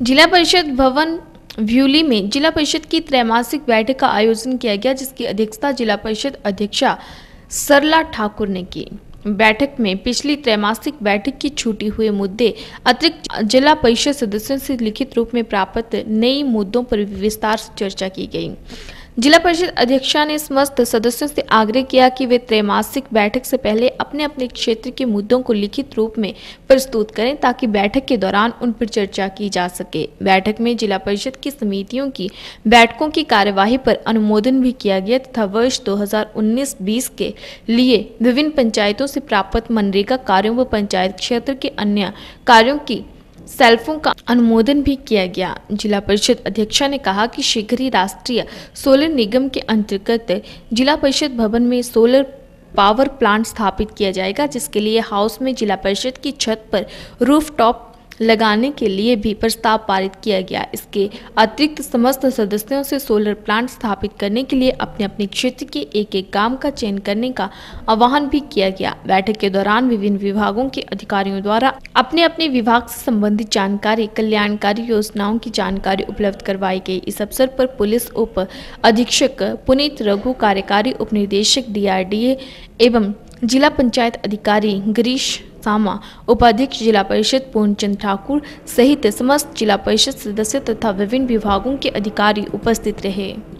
जिला परिषद भवन व्यूली में जिला परिषद की त्रैमासिक बैठक का आयोजन किया गया, जिसकी अध्यक्षता जिला परिषद अध्यक्षा सरला ठाकुर ने की। बैठक में पिछली त्रैमासिक बैठक की छूटी हुए मुद्दे, अतिरिक्त जिला परिषद सदस्यों से लिखित रूप में प्राप्त नए मुद्दों पर विस्तार से चर्चा की गई। जिला परिषद अध्यक्षा ने समस्त सदस्यों से आग्रह किया कि वे त्रैमासिक बैठक से पहले अपने अपने क्षेत्र के मुद्दों को लिखित रूप में प्रस्तुत करें, ताकि बैठक के दौरान उन पर चर्चा की जा सके। बैठक में जिला परिषद की समितियों की बैठकों की कार्यवाही पर अनुमोदन भी किया गया तथा वर्ष 2019-20 के लिए विभिन्न पंचायतों से प्राप्त मनरेगा कार्यों व पंचायत क्षेत्र के अन्य कार्यों की सेल्फों का अनुमोदन भी किया गया। जिला परिषद अध्यक्षा ने कहा कि शीघ्र ही राष्ट्रीय सोलर निगम के अंतर्गत जिला परिषद भवन में सोलर पावर प्लांट स्थापित किया जाएगा, जिसके लिए हाउस में जिला परिषद की छत पर रूफटॉप लगाने के लिए भी प्रस्ताव पारित किया गया। इसके अतिरिक्त समस्त सदस्यों से सोलर प्लांट स्थापित करने के लिए अपने अपने क्षेत्र के एक एक गांव का चयन करने का आह्वान भी किया गया। बैठक के दौरान विभिन्न विभागों के अधिकारियों द्वारा अपने अपने विभाग से संबंधित जानकारी, कल्याणकारी योजनाओं की जानकारी उपलब्ध करवाई गई। इस अवसर पर पुलिस उप अधीक्षक पुनीत रघु, कार्यकारी उप निदेशक DRDA एवं जिला पंचायत अधिकारी गिरीश सामा, उपाध्यक्ष जिला परिषद पूर्णचंद ठाकुर सहित समस्त जिला परिषद सदस्य तथा विभिन्न विभागों के अधिकारी उपस्थित रहे।